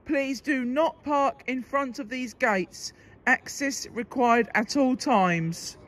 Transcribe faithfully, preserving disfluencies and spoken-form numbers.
Please do not park in front of these gates. Access required at all times.